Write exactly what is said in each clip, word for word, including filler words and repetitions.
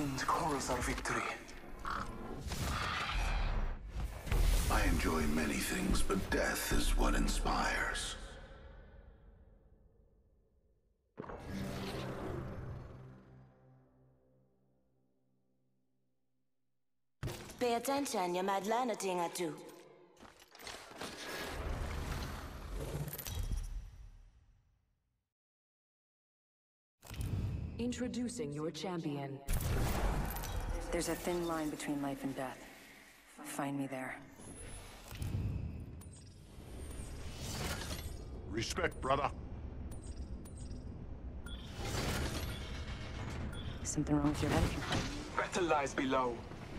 wind chorus our victory. I enjoy many things, but death is what inspires. Pay attention, you might learn a thing or two. Introducing your champion. There's a thin line between life and death. Find me there. Respect, brother. Something wrong with your head? Battle lies below.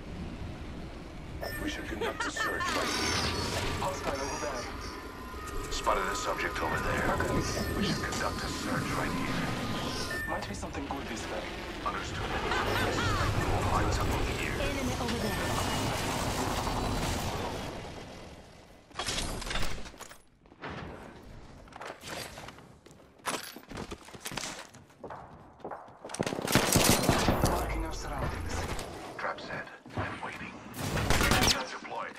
We should conduct a search right here. Hostile over there. Spotted a subject over there. Okay. We should conduct a search right here. Might be something good this way. Understood. We'll find something here. Enemy over there. Marking our surroundings. Trap set and waiting. Gun deployed.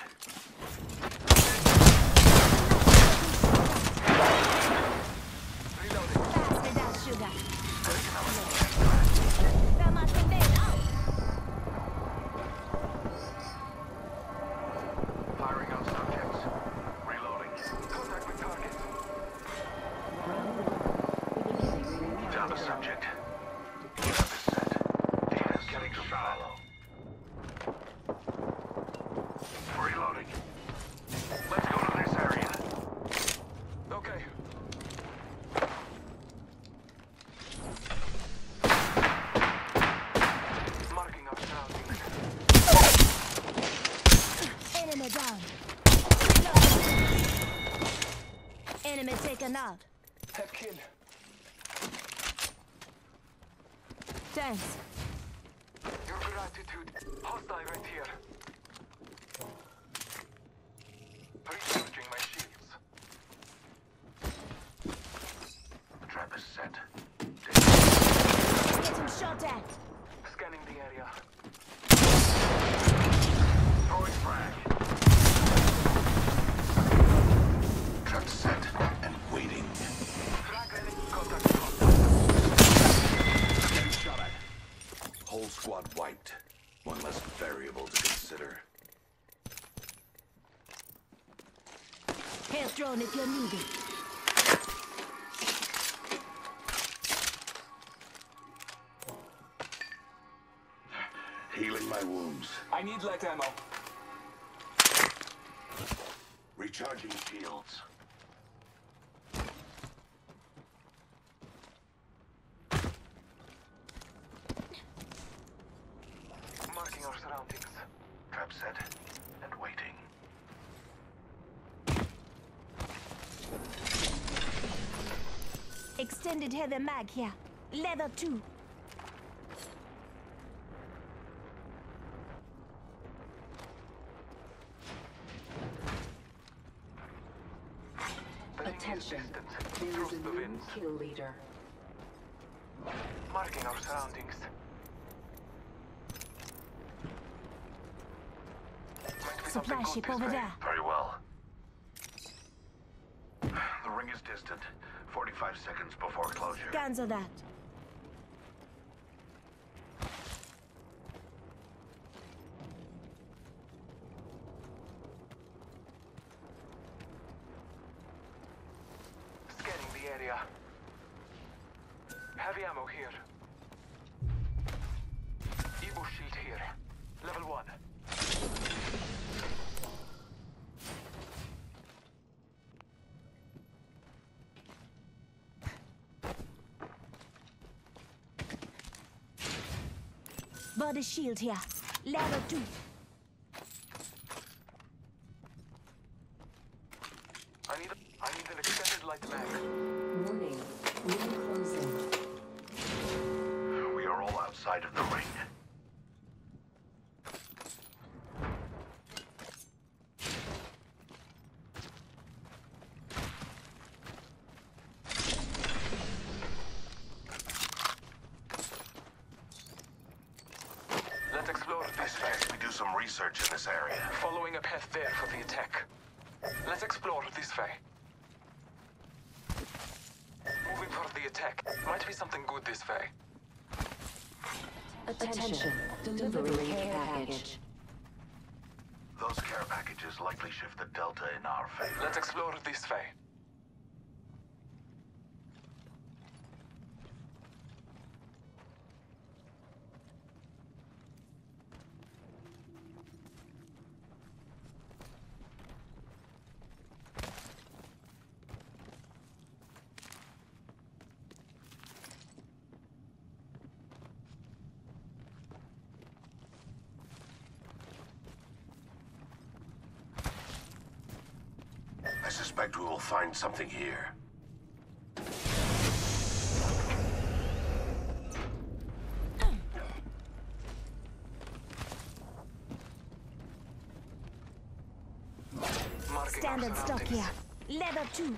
Reloading. Pass me that sugar. Taking our Come on, conveyor out. Firing on subjects. Reloading. Contact with target. Down the subject. Trap is set. Data's getting shallow. Reloading. Let's go to this area. Okay. Marking our surroundings. Enemy down. Enemy taken out. Head kill. Thanks. Your gratitude. Hostile right here. Recharging my shields. Trap is set. Getting shot at. Scanning the area. Throwing frag. Trap set and waiting. Frag ready. Contact with hostile. Getting shot at. Whole squad wiped. One less variable to consider. Hail drone if you need it. Healing my wounds. I need light ammo. Recharging shields. Marking our surroundings. Trap set and waiting. Extended heavy mag here. Leather two. Attention. Distance. There is Trust a the new winds. kill leader. Marking our surroundings. Might be Supply something ship good this over way. there. Very well. The ring is distant. forty-five seconds before closure. Cancel that. Scanning the area. Heavy ammo here. Evo shield here. Level one. Body shield here. Level two. I need a, I need an extended light mag. Warning. Ring closing. We are all outside of the ring. I suggest we do some research in this area. Following a path there for the attack. Let's explore this way. Moving for the attack. Might be something good this way. Attention. Delivering care package. Those care packages likely shift the delta in our favor. Let's explore this way. I suspect we will find something here. Marking our Standard stock surroundings. here. Leather too.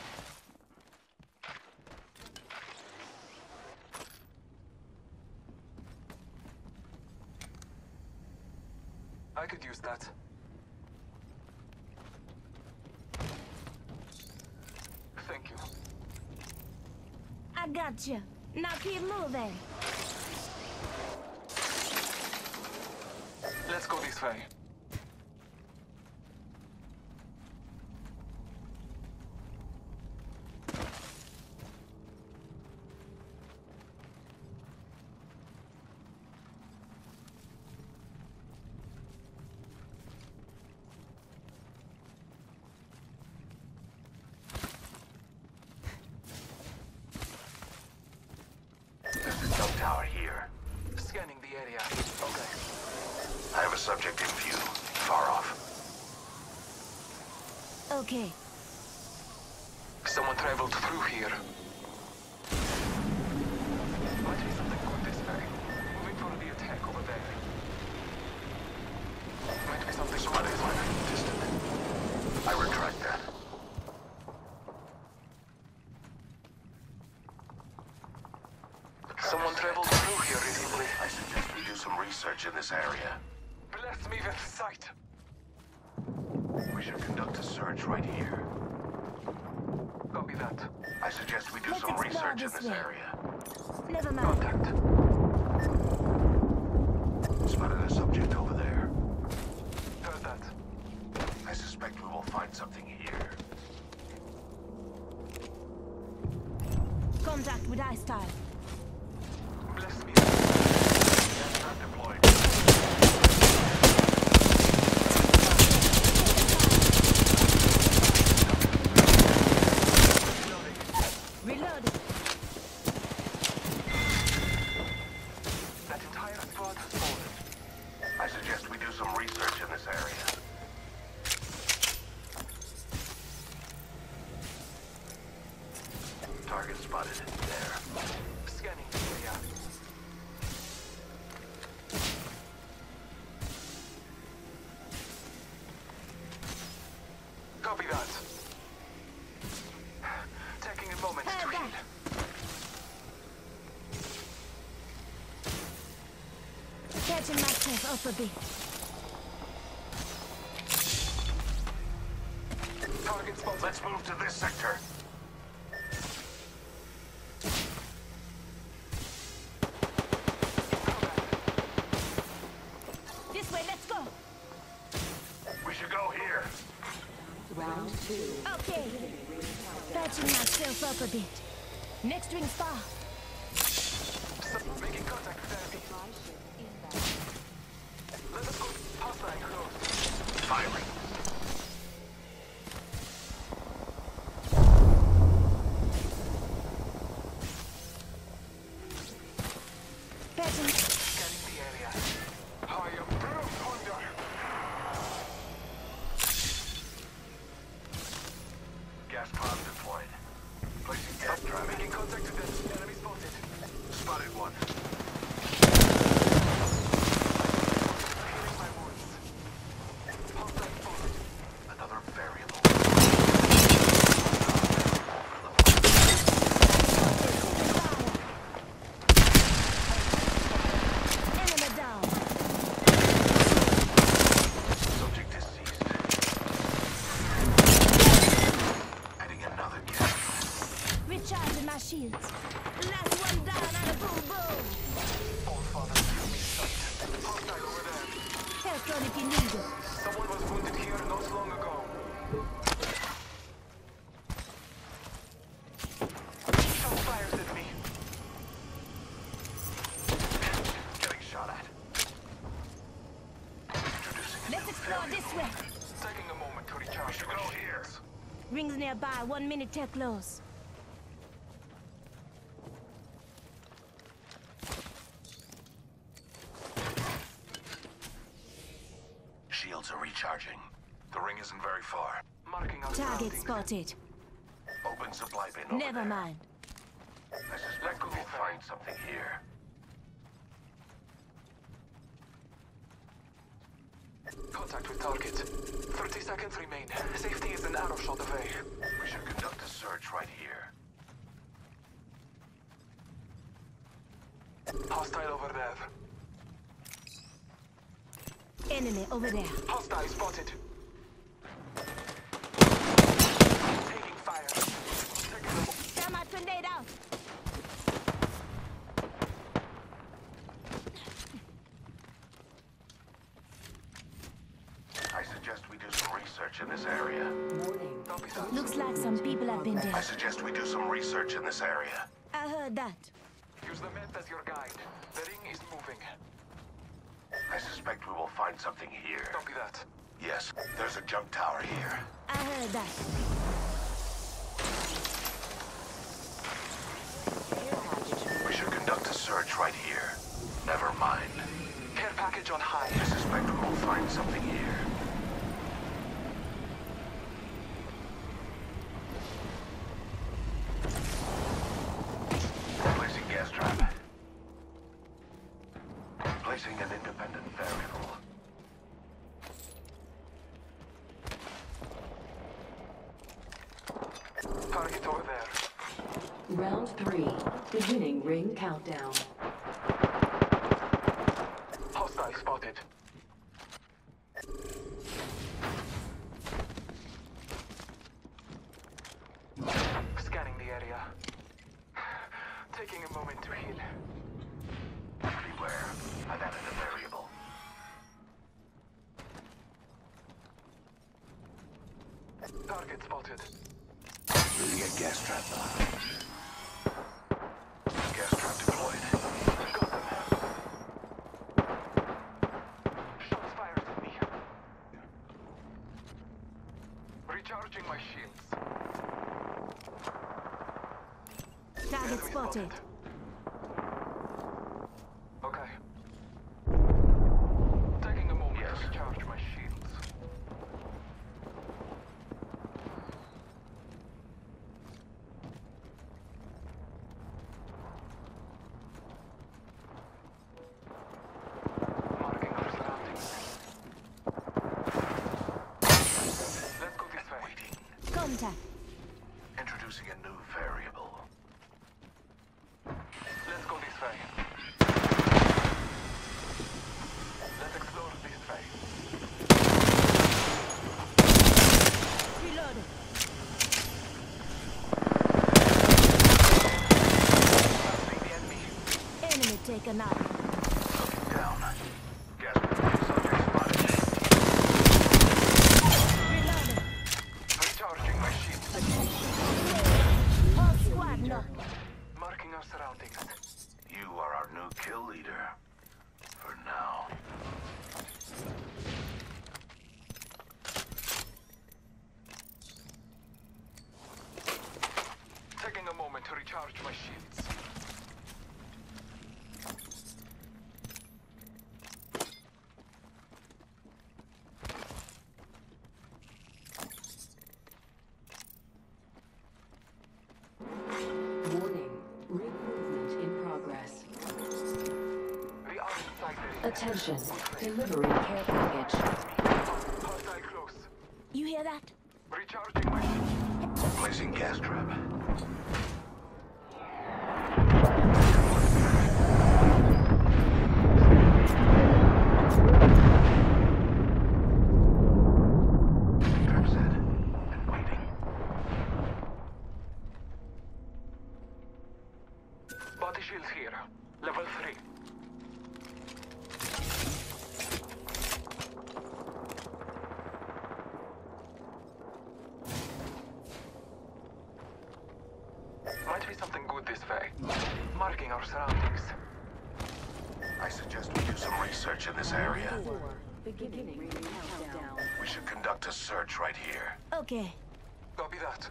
I could use that. Thank you. I got you. Now keep moving. Let's go this way. There's a jump tower here. Scanning the area. Okay. I have a subject in view, far off. Okay. Someone traveled through here. Might be something good this way. Moving for the attack over there. Might be something Somebody good. might be distant. I retract that. Someone traveled through here recently. I suggest we do some research in this area. Bless me with sight. We should conduct a search right here. Copy that. I suggest we do Let's some explore research in this this way. area. Never mind. Contact. Spotted a subject over there. Heard that. I suspect we will find something here. Contact with Ice Style. Bless me. Gas trap deployed. Reloading. That entire squad has fallen. I suggest we do some research in this area. Target spotted. There. Scanning the area. Copy that. Taking a moment to Heard heal. that. Catching myself up a bit. Target spotted. Let's move to this sector. This way, let's go. We should go here. Round two. Okay. Patching myself up a bit. Next ring's far. Making contact with enemy. Let us go. Hostile close. Firing. Patching. Scanning the area. I am proof under. Gas cloud deployed. Placing gas trap. Making contact with them. Enemy spotted. Spotted one. Hostile over there. Help run if you need it. Someone was wounded here not long ago. Shot fires at me. Getting shot at. Introducing a Let's new explore variable. this way. Taking a moment to recharge my shields. Rings nearby, one minute till close. Shields are recharging. The ring isn't very far. Marking our Target surroundings. spotted. Open supply bin over Never there. mind. I suspect we will find something here. Contact with target. thirty seconds remain. Safety is an arrow shot away. We should conduct a search right here. Hostile over there. Enemy over there. Hostile spotted. Taking fire. Taking the Thermite grenade out. I suggest we do some research in this area. Warning. Don't be sad. Looks like some people have been I there. suggest we do some research in this area. I heard that. Use the map as your guide. The ring is moving. I suspect we will find something here. Don't be that. Yes, there's a jump tower here. I heard that. Care package. We should conduct a search right here. Never mind. Care package on high. I suspect we will find something here. Placing gas trap. Placing an independent variable. Target over there. Round three. Beginning ring countdown. Hostile spotted. Scanning the area. Taking a moment to heal. Beware. I've added a variable. Target spotted. Moving a gas trap. Gas trap deployed. Got them. Shots fired at me. Recharging my shields. Target Enemy spotted. Okay. Taking a moment Yes. to recharge my shields. Marking our surroundings. Let's go this way. Waiting. Contact. Introducing a new variable. Let's go this way. Let's explore this way. Reloaded. Passing the enemy. Enemy taken out. Looking down. Gas trap subject spotted. Reloaded. Recharging my shields. Whole squad knocked. Marking our surroundings. You are our new kill leader. For now. Taking a moment to recharge my shields. Warning. Ring movement in progress. We are inside the ring. Attention. Delivering care package. Hostile close. You hear that? Recharging my shields. Placing gas trap. Trap set. And waiting. Body shields here. Level three. way. Marking our surroundings. I suggest we do some research in this area. Four. Beginning ring countdown. We should conduct a search right here. Okay. Copy that.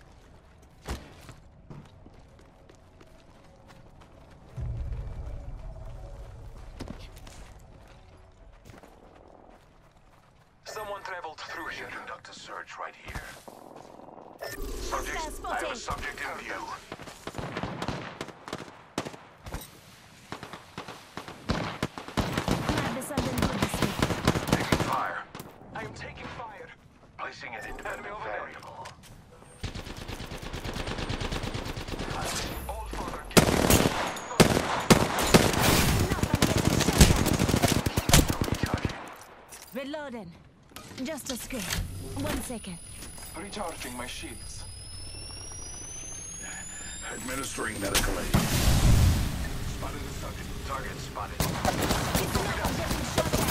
Someone traveled through We should here. conduct a search right here. Subject, I have a spotted. subject in view. Might be something good this way. Taking fire. I am taking fire. Placing an independent over there. variable. All further Recharging. Reloading. Just a script. One second. recharging my shields. Administering medical aid. Spotted the subject. Target spotted. It's not I'm getting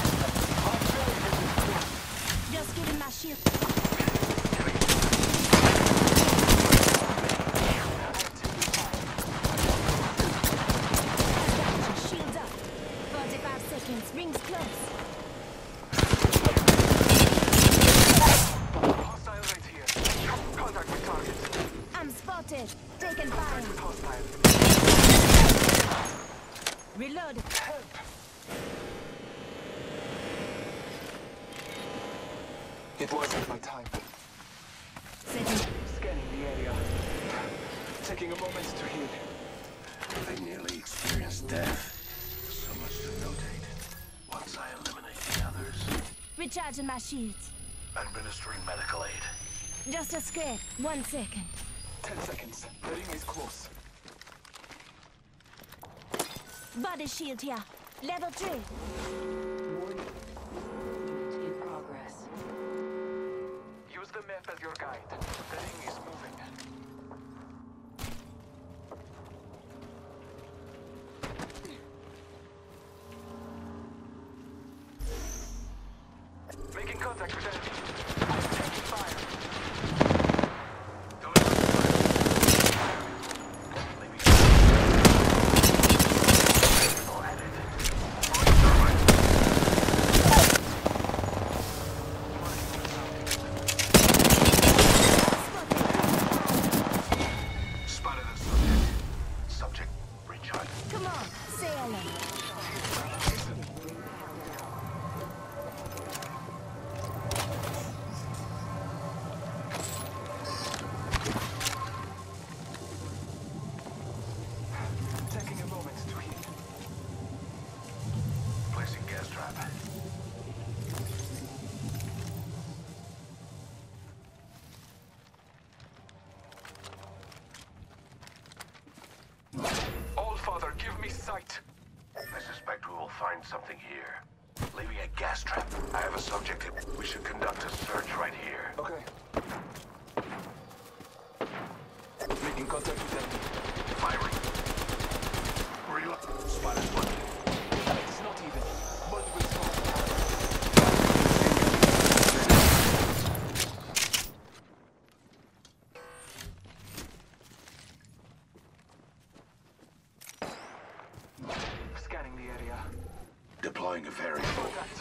shot at. Just giving my shield. Shields up. forty-five seconds. Rings close. Hostile right here. Contact with target. I'm spotted. Taking fire. With hostile. Reload. Help! It wasn't my time. Setting. Scanning the area. Taking a moment to heal. They nearly experienced death. So much to notate. Once I eliminate the others. Recharging my shields. Administering medical aid. Just a script. One second. Ten seconds. The ring is close. Body shield here. Level three. Warning. Movement in progress. Use the map as your guide. The ring is moving. Making contact with enemy. I'm taking fire. Spotted a subject. Subject recharged. Come on. Say hello. Taking a moment to heal. Placing gas trap. All Father, give me sight. I suspect we will find something here. Leaving a gas trap. I have a subject. We should conduct a search right here. Okay. Making contact with enemy. Firing. Reload. Spotted one. It's not even. But with Scanning the area. Deploying a variable. Contact.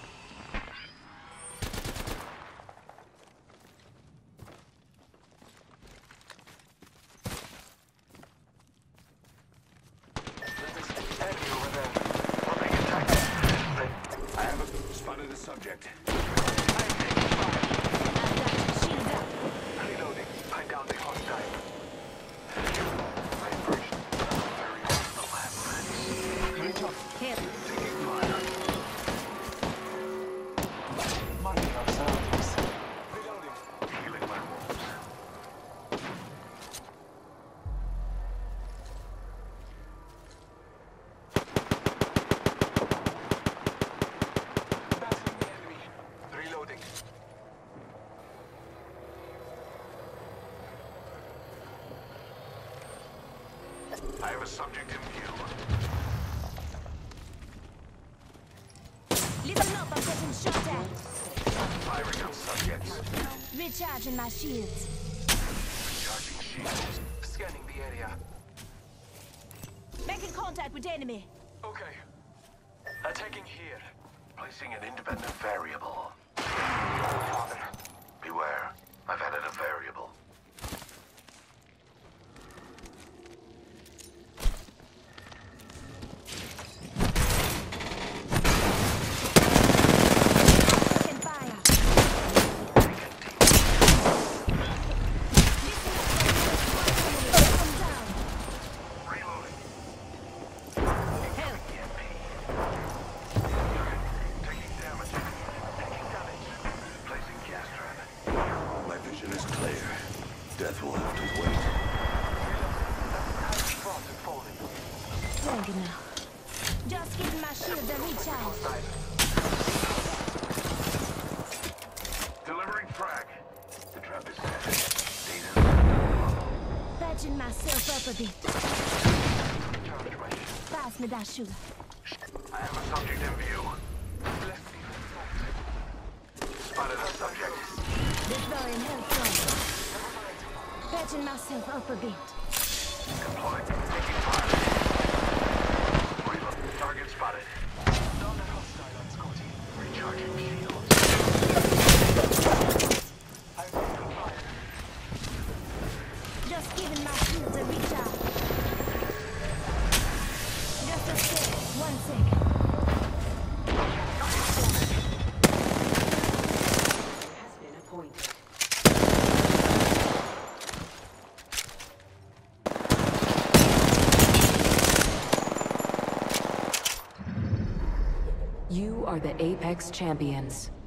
Enemy over there. We're being attacked. I have a spotted a subject. I'm taking fire. Shields up. Reloading. I down the hostile. My first very hostile lab. Recharge. Here. Taking fire. Marking our surroundings. Reloading. Healing my wounds. Battling the enemy. Reloading. I have a subject in view. Listen up. I'm getting shot at. Firing on subjects. Recharging my shields. Recharging shields. Scanning the area. contact with enemy. Okay. Attacking here. Placing an independent variable. Father. Beware. I've added a variable. Taking fire. Come down. Reloading. Help. Taking damage. Taking damage. Placing gas trap. My vision is clear. Death will have to wait. Frost is falling. There, genau. Just giving my shield a recharge. Hostile. Delivering frag. The trap is set. Data. Patching myself up a bit. Charge my shield. Pass me that shoe. I have a subject in view. Left me for Spotted a subject. Deploying health zone. Patching myself up a bit. Deployed. Taking fire. Reload. Target spotted. Another hostile on Scotty. Recharging shields. I'm under fire. Just giving my shield a recharge. Just a sec. One second. Has been appointed. You are the Apex Champions.